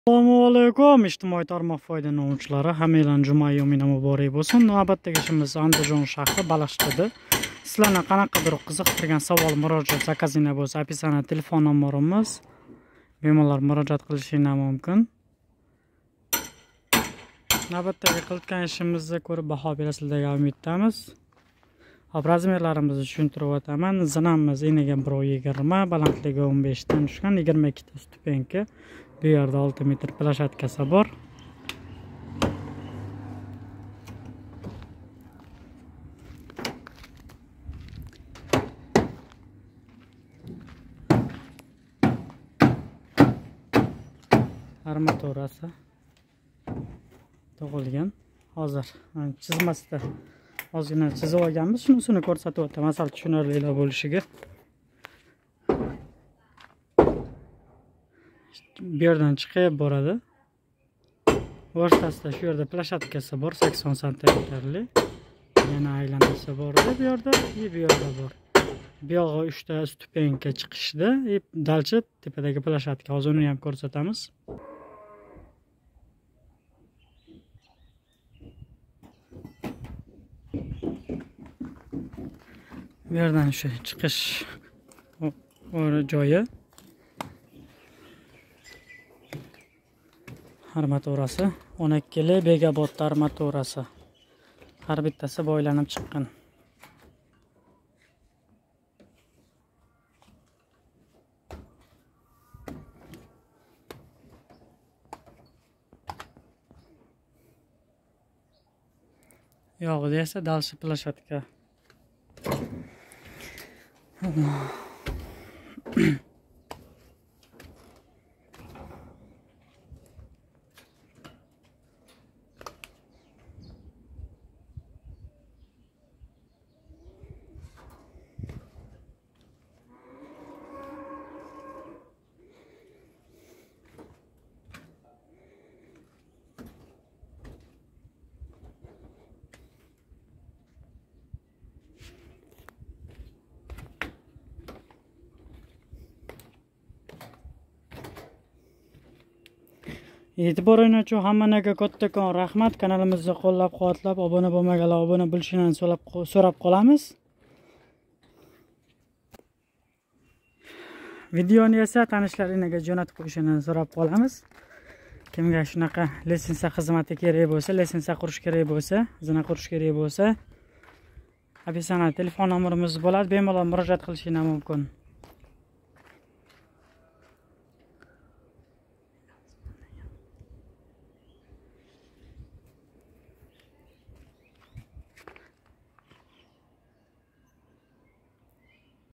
Assalomu alaykum ijtimoiy tarmoq foydalanuvchilari, hammalarning juma yomini muborak bo'lsin. Navbatdagi ishimiz Andijon shahri Baliqchida. Sizlarni qanaqadir qiziqtirgan savol, murojaat, zakazinglar bo'lsa, описание telefon nomerimiz. Bemalol murojaat qilishingiz mumkin. Navbatdagi qilayotgan ishimizni ko'rib baho berasizlar degan umiddamiz. Hop, razmerlarimizni tushuntirib o'taman. Zinamiz eniga 1.20, balandligi 15 dan tushgan, 22 ta stupenka. Bu yerda 6 metr plashatkasi bor. Armaturasi tug'ilgan. Hozir chizmasida ozgina chizib olganmiz. Shunisini ko'rsatib o'taman, masal tushunarli bo'lishiga. Bu yerdan chiqib boradi. O'rtasida shu yerda plashatkasi bor, 80 santimetrli. Yana aylanasi bor bu yerda, bu yerda bor. Bu yo'g'i 3 ta stupenka chiqishda, dalcha tepadagi plashatka. Hozir uni ham ko'rsatamiz. Bu yerdan shu chiqish joyi. Armaturasi 12 li Begabot armaturasi. Har bittasi boylanib chiqqan. Yog'ida esa dalshi plashatka. E'tiboringiz uchun hammaga kattakon rahmat. Kanalimizni qo'llab-quvvatlab, obuna bo'lmaganlar obuna bo'lishingizni so'rab qolamiz. Videoni esa tanishlaringizga jo'natib qo'yishingizni so'rab qolamiz. Kimga shunaqa lisensiya xizmati kerak bo'lsa, lisensiya qurish kerak bo'lsa, zina qurish kerak bo'lsa, описание telefon nomerimiz bo'ladi. Bemalol murojaat qilishingiz mumkin.